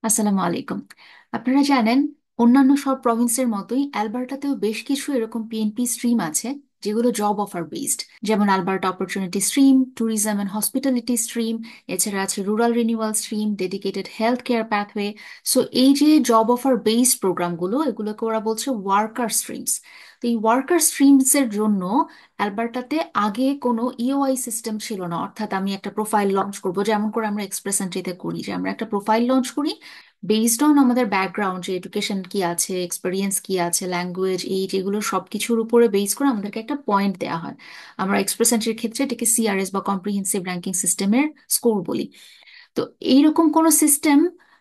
আসসালামু আলাইকুম। আপনারা জানেন, অন্যান্য সব প্রভিন্সের মতোই অ্যালবার্টাতেও বেশ কিছু এরকম পিএনপি স্ট্রিম আছে যেগুলো জব অফার বেসড, যেমন Alberta opportunity stream, tourism and hospitality stream. এছাড়া আছে rural renewal stream, dedicated health care pathway. So এই যে জব অফার বেসড প্রোগ্রামগুলো, এগুলোকে ওরা বলছে ওয়ার্কার স্ট্রিমস। তো এই ওয়ার্কার স্ট্রিমস এর জন্য অ্যালবার্টাতে আগে কোনো ইওআই সিস্টেম ছিল না, অর্থাৎ আমি একটা প্রোফাইল লঞ্চ করব, যেমন করে আমরা এক্সপ্রেস এন্ট্রিতে করি, যে আমরা একটা প্রোফাইল লঞ্চ করি বেসড অন আমাদের ব্যাকগ্রাউন্ড, যে এডুকেশন কি আছে, এক্সপিরিয়েন্স কি আছে, ল্যাঙ্গুয়েজ, এইজ, এগুলো সবকিছুর উপরে বেস করে আমাদেরকে একটা পয়েন্ট দেওয়া হয়। আমরা এক্সপ্রেস এন্ট্রির ক্ষেত্রে এটাকে সিআরএস বা কম্প্রিহেন্সিভ র্যাঙ্কিং সিস্টেমের স্কোর বলি। তো এইরকম কোনো সিস্টেম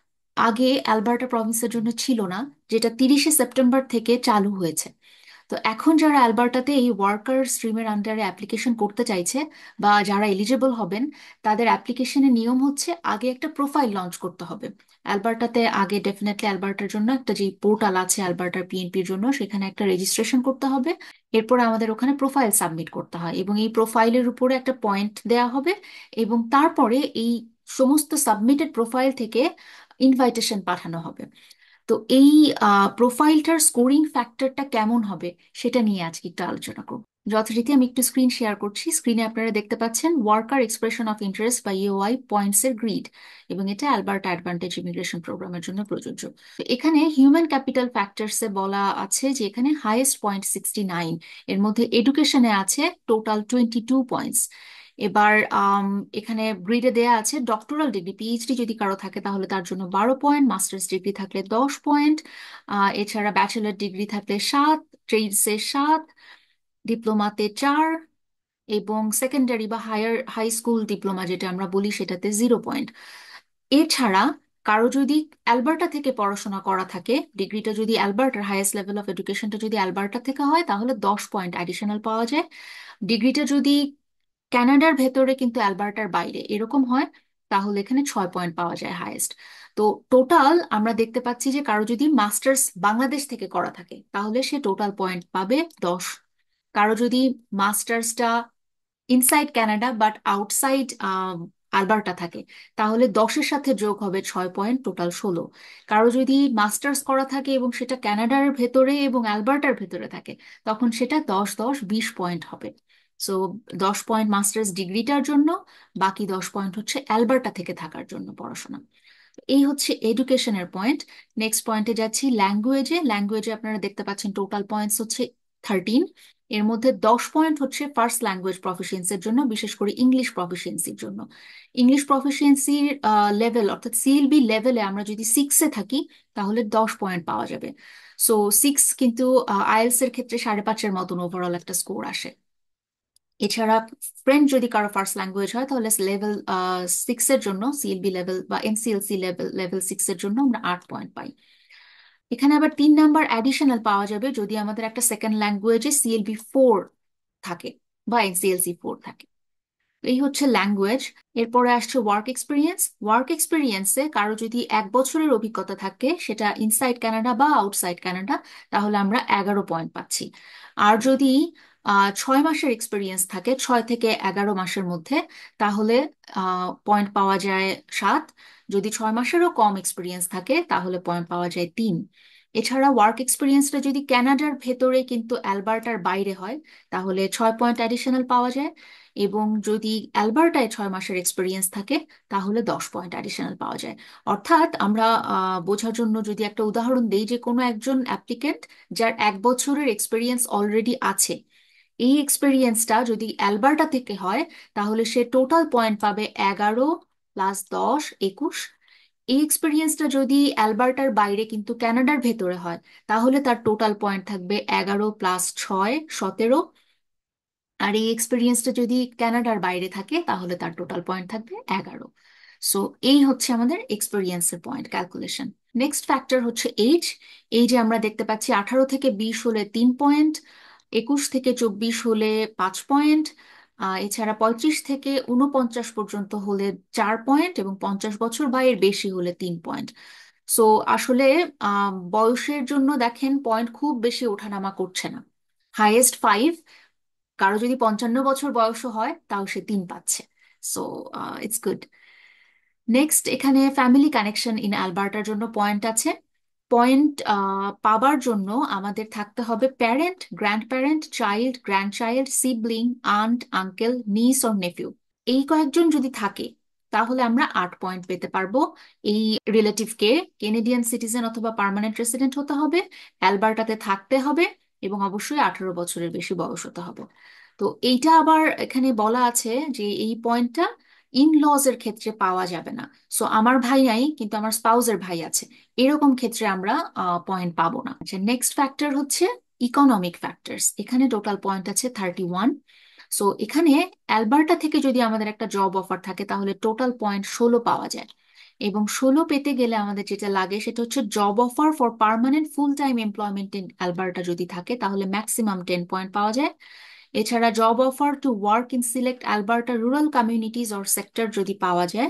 আগে অ্যালবার্টা প্রভিন্সের জন্য ছিল না, যেটা 30শে সেপ্টেম্বর থেকে চালু হয়েছে। তো এখন যারা অ্যালবার্টাতে এই ওয়ার্কার স্ট্রিমের আন্ডারে অ্যাপ্লিকেশন করতে চাইছে বা যারা এলিজেবল হবেন, তাদের অ্যাপ্লিকেশনের নিয়ম হচ্ছে আগে একটা প্রোফাইল লঞ্চ করতে হবে। অ্যালবার্টাতে আগে ডেফিনেটলি অ্যালবার্টার জন্য একটা যে পোর্টাল আছে অ্যালবার্টার পিএনপির জন্য, সেখানে একটা রেজিস্ট্রেশন করতে হবে। এরপর আমাদের ওখানে প্রোফাইল সাবমিট করতে হয় এবং এই প্রোফাইলের উপরে একটা পয়েন্ট দেয়া হবে। এবং তারপরে এই সমস্ত সাবমিটেড প্রোফাইল থেকে ইনভাইটেশন পাঠানো হবে। তো এই প্রোফাইলটার স্কোরিং ফ্যাক্টরটা কেমন হবে সেটা নিয়ে আজকে একটু আলোচনা করব। যথারীতি আমি একটু স্ক্রিন শেয়ার করছি। স্ক্রিনে আপনারা দেখতে পাচ্ছেন ওয়ার্কার এক্সপ্রেশন অফ ইন্টারেস্ট বা ইওআই পয়েন্টস এর গ্রিড, এবং এটা অ্যালবার্টা অ্যাডভান্টেজ ইমিগ্রেশন প্রোগ্রামের জন্য প্রযোজ্য। তো এখানে হিউম্যান ক্যাপিটাল ফ্যাক্টরস এ বলা আছে যে এখানে হাইয়েস্ট পয়েন্ট 69, এর মধ্যে এডুকেশনে আছে টোটাল 22 পয়েন্টস। এবার এখানে গ্রিডে দেয়া আছে ডক্টরাল ডিগ্রি, পিএইচডি যদি কারো থাকে তাহলে তার জন্য 12 পয়েন্ট, মাস্টার্স ডিগ্রি থাকলে 10 পয়েন্ট, এছাড়া ব্যাচেলর ডিগ্রি থাকলে 7, ট্রেডসে 7, ডিপ্লোমাতে 4, এবং সেকেন্ডারি বা হাই স্কুল ডিপ্লোমা যেটা আমরা বলি সেটাতে 0 পয়েন্ট। এছাড়া কারো যদি অ্যালবার্টা থেকে পড়াশোনা করা থাকে, ডিগ্রিটা যদি অ্যালবার্টার হাইয়েস্ট লেভেল অফ এডুকেশনটা যদি অ্যালবার্টা থেকে হয় তাহলে 10 পয়েন্ট অ্যাডিশনাল পাওয়া যায়। ডিগ্রিটা যদি কানাডার ভেতরে কিন্তু অ্যালবার্টার বাইরে এরকম হয়, তাহলে এখানে 6 পয়েন্ট পাওয়া যায় হাইয়েস্ট। তো টোটাল আমরা দেখতে পাচ্ছি যে কারো যদি মাস্টার্স বাংলাদেশ থেকে করা থাকে তাহলে সে টোটাল পয়েন্ট পাবে 10। কারো যদি মাস্টার্সটা inside Canada but outside Alberta থাকে, তাহলে 10-এর সাথে যোগ হবে 6 পয়েন্ট, টোটাল 16। কারো যদি মাস্টার্স করা থাকে এবং সেটা কানাডার ভেতরে এবং অ্যালবার্টার ভেতরে থাকে, তখন সেটা 10-10 20 পয়েন্ট হবে। সো 10 পয়েন্ট মাস্টার্স ডিগ্রিটার জন্য, বাকি 10 পয়েন্ট হচ্ছে অ্যালবার্টা থেকে থাকার জন্য পড়াশোনা। এই হচ্ছে এডুকেশনের পয়েন্ট। নেক্সট পয়েন্টে যাচ্ছি ল্যাঙ্গুয়েজে। ল্যাঙ্গুয়েজে আপনারা দেখতে পাচ্ছেন টোটাল পয়েন্টস হচ্ছে 13। এর মধ্যে 10 পয়েন্ট হচ্ছে ফার্স্ট ল্যাঙ্গুয়েজ প্রফিসিয়েন্সির জন্য, বিশেষ করে ইংলিশ প্রফিসিয়েন্সির জন্য। ইংলিশ প্রফিসিয়েন্সির লেভেল অর্থাৎ সিএলবি লেভেলে আমরা যদি 6-এ থাকি তাহলে 10 পয়েন্ট পাওয়া যাবে। সো 6 কিন্তু আইএলস এর ক্ষেত্রে 5.5-এর মতন ওভারঅল একটা স্কোর আসে। এছাড়া ফ্রেঞ্চ যদি কারো ফার্স্ট ল্যাঙ্গুয়েজ হয় তাহলে লেভেল 6-এর জন্য, সিএলবি লেভেল বা এনসিএলসি লেভেল লেভেল 6-এর জন্য আমরা 8 পয়েন্ট পাই। এখানে আবার 3 নাম্বার অ্যাডিশনাল পাওয়া যাবে যদি আমাদের একটা সেকেন্ড ল্যাঙ্গুয়েজে সিএলবি 4 থাকে বা এনসিএলসি 4 থাকে। তো এই হচ্ছে ল্যাঙ্গুয়েজ। এরপরে আসছে ওয়ার্ক এক্সপিরিয়েন্স। ওয়ার্ক এক্সপিরিয়েন্সে কারো যদি 1 বছরের অভিজ্ঞতা থাকে, সেটা ইনসাইড কানাডা বা আউটসাইড কানাডা, তাহলে আমরা 11 পয়েন্ট পাচ্ছি। আর যদি 6 মাসের এক্সপিরিয়েন্স থাকে, 6 থেকে 11 মাসের মধ্যে, তাহলে পয়েন্ট পাওয়া যায় 7। যদি 6 মাসেরও কম এক্সপিরিয়েন্স থাকে তাহলে পয়েন্ট পাওয়া যায় 3। এছাড়া ওয়ার্ক এক্সপিরিয়েন্সটা যদি কানাডার ভেতরে কিন্তু অ্যালবার্টার বাইরে হয়, তাহলে 6 পয়েন্ট অ্যাডিশনাল পাওয়া যায়। এবং যদি অ্যালবার্টায় 6 মাসের এক্সপিরিয়েন্স থাকে তাহলে 10 পয়েন্ট অ্যাডিশনাল পাওয়া যায়। অর্থাৎ আমরা বোঝার জন্য যদি একটা উদাহরণ দেই, যে কোনো একজন অ্যাপ্লিকেন্ট যার 1 বছরের এক্সপিরিয়েন্স অলরেডি আছে, এই এক্সপিরিয়েন্সটা যদি অ্যালবার্টা থেকে হয় তাহলে সে টোটাল পয়েন্ট পাবে 11 + 10 = 21। এই এক্সপিরিয়েন্সটা যদি অ্যালবার্টার বাইরে কিন্তু কানাডার ভেতরে হয়, তাহলে তার টোটাল পয়েন্ট থাকবে 11 + 6 = 17। আর এই এক্সপিরিয়েন্সটা যদি কানাডার বাইরে থাকে তাহলে তার টোটাল পয়েন্ট থাকবে 11। সো এই হচ্ছে আমাদের এক্সপিরিয়েন্সের পয়েন্ট ক্যালকুলেশন। নেক্সট ফ্যাক্টর হচ্ছে এইজ। এইজে আমরা দেখতে পাচ্ছি 18 থেকে 20 হলে 3 পয়েন্ট, 21 থেকে 24 হলে 5 পয়েন্ট, এছাড়া 35 থেকে 49 পর্যন্ত হলে 4 পয়েন্ট, এবং 50 বছর বা এর বেশি হলে 3 পয়েন্ট। সো আসলে বয়সের জন্য দেখেন পয়েন্ট খুব বেশি ওঠানামা করছে না, হাইয়েস্ট 5। কারো যদি 55 বছর বয়সও হয় তাও সে 3 পাচ্ছে। So it's good. নেক্সট, এখানে ফ্যামিলি কানেকশন ইন অ্যালবার্টার জন্য পয়েন্ট আছে। পয়েন্ট পাবার জন্য আমাদের থাকতে হবে parent, grandparent, child, grandchild, sibling, aunt, uncle, niece or nephew. এই কয়েকজন যদি থাকে তাহলে আমরা 8 পয়েন্ট পেতে পারবো। এই রিলেটিভকে কেনেডিয়ান সিটিজেন অথবা পার্মানেন্ট রেসিডেন্ট হতে হবে, অ্যালবার্টাতে থাকতে হবে, এবং অবশ্যই 18 বছরের বেশি বয়স হতে হবে। তো এইটা আবার এখানে বলা আছে যে এই পয়েন্টটা ইন লজ এর ক্ষেত্রে পাওয়া যাবে না। সো আমার ভাই নাই কিন্তু আমার স্পাউসের ভাই আছে, এরকম ক্ষেত্রে আমরা পয়েন্ট পাবো না। আচ্ছা, নেক্সট ফ্যাক্টর হচ্ছে ইকোনমিক ফ্যাক্টরস। এখানে টোটাল পয়েন্ট আছে 31। সো এখানে অ্যালবার্টা থেকে যদি আমাদের একটা জব অফার থাকে তাহলে টোটাল পয়েন্ট 16 পাওয়া যায়। এবং 16 পেতে গেলে আমাদের যেটা লাগে সেটা হচ্ছে job offer for permanent full time employment in Alberta যদি থাকে তাহলে ম্যাক্সিমাম 10 পয়েন্ট পাওয়া যায়। এছাড়া job offer to work in select Alberta rural communities or sector যদি পাওয়া যায়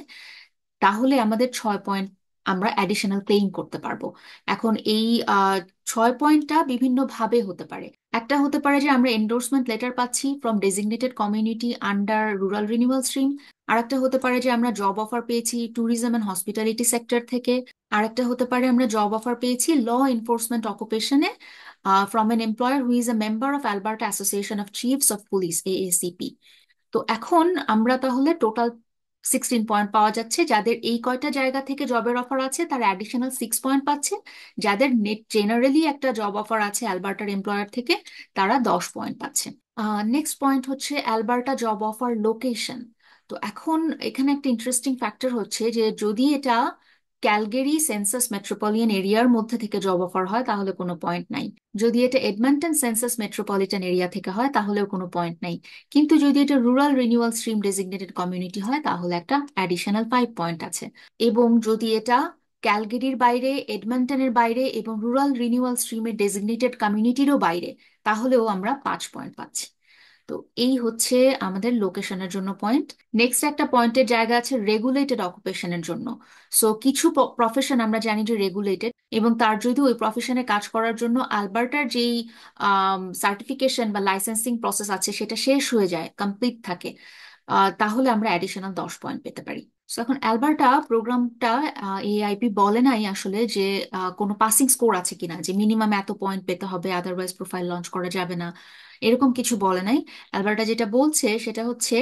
তাহলে আমাদের 6 পয়েন্ট আমরা অ্যাডিশনাল ক্লেইম করতে পারবো। এখন এই 6 পয়েন্টটা বিভিন্ন ভাবে হতে পারে। একটা হতে পারে যে আমরা এন্ডোর্সমেন্ট লেটার পাচ্ছি from designated community under rural renewal stream. আর একটা হতে পারে যে আমরা জব অফার পেয়েছি ট্যুরিজম অ্যান্ড হসপিটালিটি সেক্টর থেকে। আর একটা হতে পারে আমরা জব অফার পেয়েছি ল এনফোর্সমেন্ট অকুপেশনে from an employer who is a member of Alberta association of chiefs of police, AACP. তো এখন আমরা তাহলে টোটাল 16 পয়েন্ট পাওয়া যাচ্ছে। যাদের এই কয়টা জায়গা থেকে জবের অফার আছে তারা অ্যাডিশনাল 6 পয়েন্ট পাচ্ছে। যাদের নেট জেনারেলি একটা জব অফার আছে অ্যালবার্টার এমপ্লয়ার থেকে তারা 10 পয়েন্ট পাচ্ছে। নেক্সট পয়েন্ট হচ্ছে অ্যালবার্টা জব অফার লোকেশন। তো এখন এখানে একটা ইন্টারেস্টিং ফ্যাক্টর হচ্ছে যে যদি এটা ক্যালগেরি সেন্সাস মেট্রোপলিটন এরিয়ার মধ্যে থেকে জব অফার হয় তাহলে কোনো পয়েন্ট নাই। যদি এটা এডমন্টন সেন্সাস মেট্রোপলিটন এরিয়া থেকে হয় তাহলেও কোনো পয়েন্ট নাই। কিন্তু যদি এটা rural renewal stream designated community হয় তাহলে একটা অ্যাডিশনাল 5 পয়েন্ট আছে। এবং যদি এটা ক্যালগেরির বাইরে, এডমন্টনের বাইরে এবং রুরাল রিনিউয়াল স্ট্রিমের ডেজিগনেটেড কমিউনিটিরও বাইরে তাহলেও আমরা 5 পয়েন্ট পাচ্ছি। তো এই হচ্ছে আমাদের লোকেশনের জন্য পয়েন্ট। নেক্সট একটা পয়েন্টের জায়গা আছে রেগুলেটেড অকুপেশনের জন্য। সো কিছু প্রফেশন আমরা জানি যে রেগুলেটেড, এবং তার যদি ওই প্রফেশনে কাজ করার জন্য আলবার্টার যেই সার্টিফিকেশন বা লাইসেন্সিং প্রসেস আছে সেটা শেষ হয়ে যায়, কমপ্লিট থাকে, তাহলে আমরা অ্যাডিশনাল 10 পয়েন্ট পেতে পারি। So, এখন অ্যালবার্টা প্রোগ্রামটা এআইপি বলে নাই আসলে যে কোনো পাসিং স্কোর আছে কিনা, যে মিনিমাম এত পয়েন্ট পেতে হবে আদারওয়াইজ প্রোফাইল লঞ্চ করা যাবে না, এরকম কিছু বলে নাই। অ্যালবার্টা যেটা বলছে সেটা হচ্ছে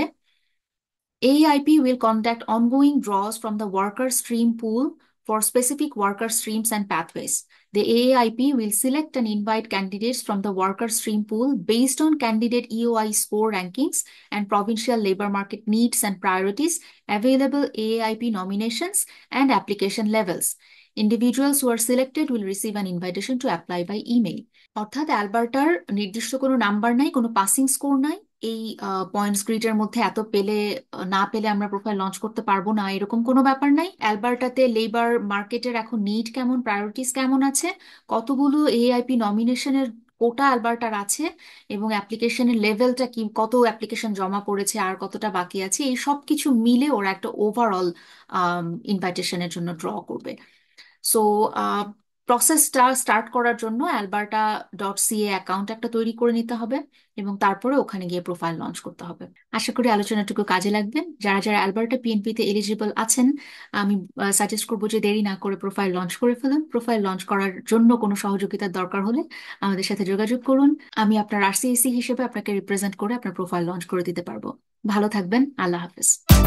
AIP will conduct ongoing draws from the worker stream pool for specific worker streams and pathways. The AIP will select and invite candidates from the worker stream pool based on candidate EOI score rankings and provincial labor market needs and priorities, available AIP nominations, and application levels. Individuals who are selected will receive an invitation to apply by email. অর্থাৎ অ্যালবার্টার নির্দিষ্ট কোনো number নাই, কোনো passing score নাই। এই points গ্রিডের মধ্যে এত পেলে না পেলে আমরা প্রোফাইল লঞ্চ করতে পারবো না, এরকম কোনো ব্যাপার নাই। অ্যালবার্টাতে লেবার মার্কেটের এখন নিড কেমন, প্রায়োরিটিস কেমন আছে, কতগুলো এআইপি নমিনেশনের কোটা অ্যালবার্টার আছে, এবং অ্যাপ্লিকেশনের লেভেলটা কি, কত অ্যাপ্লিকেশন জমা পড়েছে আর কতটা বাকি আছে, এই সব কিছু মিলে ওরা একটা ওভারঅল ইনভাইটেশনের জন্য ড্র করবে। সো প্রসেসটা স্টার্ট করার জন্য alberta.ca অ্যাকাউন্ট একটা তৈরি করে নিতে হবে এবং তারপরে ওখানে গিয়ে প্রোফাইল লঞ্চ করতে হবে। আশা করি আলোচনাটুকু কাজে লাগবে। যারা যারা অ্যালবার্টা পিএনপিতে এলিজিবল আছেন আমি সাজেস্ট করবো যে দেরি না করে প্রোফাইল লঞ্চ করে ফেলুন। প্রোফাইল লঞ্চ করার জন্য কোনো সহযোগিতার দরকার হলে আমাদের সাথে যোগাযোগ করুন। আমি আপনার আরসিএসি হিসেবে আপনাকে রিপ্রেজেন্ট করে আপনার প্রোফাইল লঞ্চ করে দিতে পারবো। ভালো থাকবেন। আল্লাহ হাফেজ।